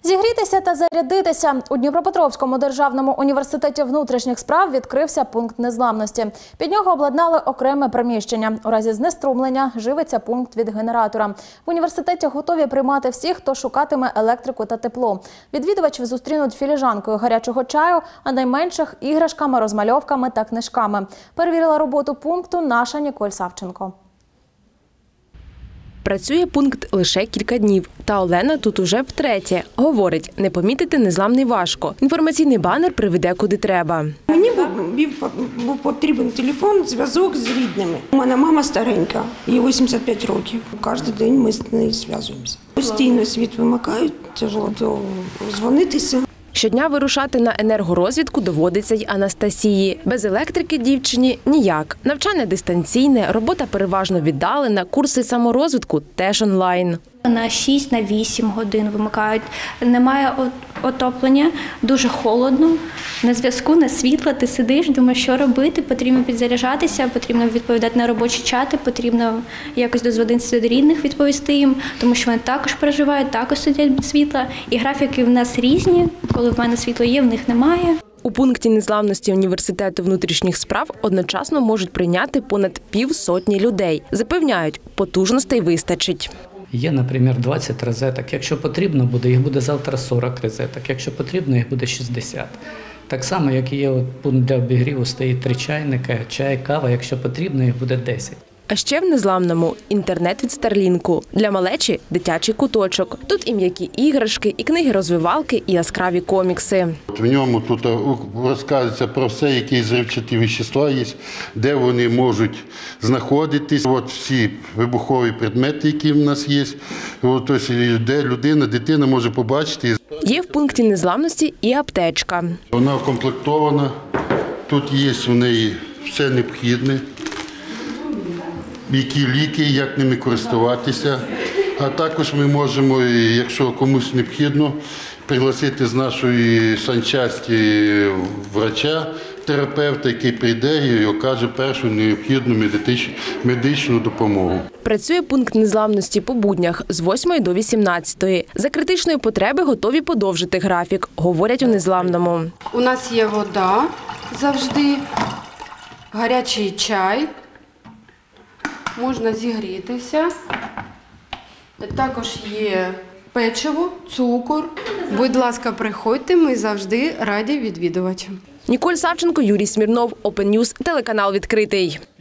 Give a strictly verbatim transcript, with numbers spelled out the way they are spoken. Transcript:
Зігрітися та зарядитися. У Дніпропетровському державному університеті внутрішніх справ відкрився пункт незламності. Під нього обладнали окреме приміщення. У разі знеструмлення живиться пункт від генератора. В університеті готові приймати всіх, хто шукатиме електрику та тепло. Відвідувачів зустрінуть філіжанкою гарячого чаю, а найменших – іграшками, розмальовками та книжками. Перевірила роботу пункту наша Ніколь Савченко. Працює пункт лише кілька днів. Та Олена тут уже втретє. Говорить, не помітити незламний важко. Інформаційний банер приведе куди треба. Мені був, був потрібен телефон, зв'язок з рідними. У мене мама старенька, їй вісімдесят п'ять років. Кожен день ми з нею зв'язуємося. Постійно світ вимикають, тяжко дзвонитися. Щодня вирушати на енергорозвідку доводиться й Анастасії. Без електрики дівчині ніяк. Навчання дистанційне, робота переважно віддалена, курси саморозвитку теж онлайн. На шість на вісім годин вимикають. Немає отоплення, дуже холодно. На зв'язку, на світло, ти сидиш, думаєш, що робити, потрібно підзаряджатися, потрібно відповідати на робочі чати, потрібно якось дозвонитися до рідних, відповісти їм, тому що вони також переживають, також сидять без світла. І графіки в нас різні, коли в мене світло є, в них немає. У пункті незламності університету внутрішніх справ одночасно можуть прийняти понад півсотні людей. Запевняють, потужностей вистачить. Є, наприклад, двадцять розеток. Якщо потрібно буде, їх буде завтра сорок розеток. Якщо потрібно, їх буде шістдесят. Так само, як і є пункт для обігріву, стоїть три чайника, чай, кава. Якщо потрібно, їх буде десять. А ще в незламному – інтернет від Старлінку. Для малечі – дитячий куточок. Тут і м'які іграшки, і книги-розвивалки, і яскраві комікси. В ньому тут розказується про все, які зривчаті вещества є, де вони можуть знаходитись. От всі вибухові предмети, які в нас є, от, ось, де людина, дитина може побачити. Є в пункті незламності і аптечка. Вона укомплектована, тут є в неї все необхідне. Які ліки, як ними користуватися. А також ми можемо, якщо комусь необхідно, пригласити з нашої санчасті врача, терапевта, який прийде і окаже першу необхідну медичну допомогу. Працює пункт незламності по буднях з восьмої до вісімнадцятої. За критичної потреби готові подовжити графік, говорять у незламному. У нас є вода завжди, гарячий чай. Можна зігрітися. Також є печиво, цукор. Будь ласка, приходьте, ми завжди раді відвідувачам. Ніколь Савченко, Юрій Смірнов, Open News, телеканал «Відкритий».